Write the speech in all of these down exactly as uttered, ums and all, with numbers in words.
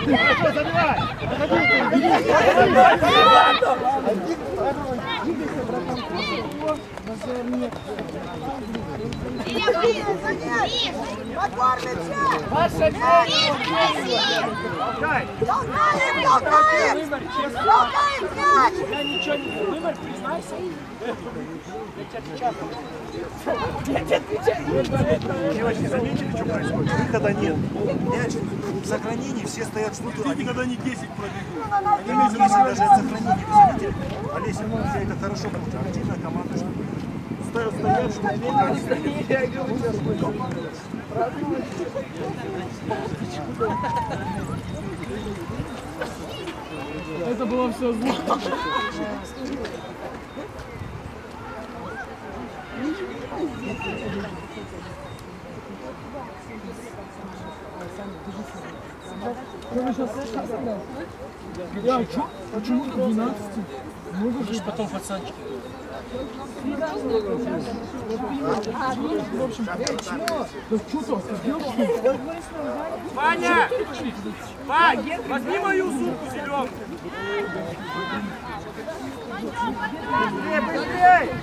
Хорошо, забивай! Паша, Толкай! Толкаем, толкаем! Толкаем мяч! я ничего не выбор, признайся. Я тебе отвечаю. Я тебе отвечаю. Девочки, заметили, что происходит? Выхода нет. Мяч в сохранении, все стоят ждут. Они никогда не десять пробегут. Они не десять даже от сохранения. Вы заметили? Олеся, вся это хорошо будет. Активная команда. Стоят, стоят, что пока не Это было все зло. Я, чё? Почему до двенадцати? Можешь потом пацанчики. В общем, чмо? Да что то? Ваня! Вань, возьми мою сумку зеленую! Быстрее, быстрее!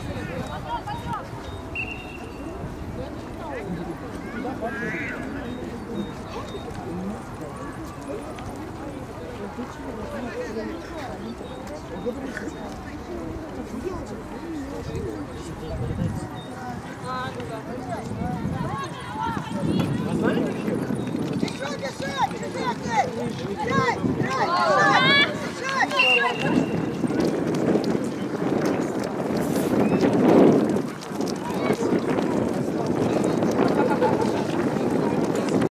А знаете,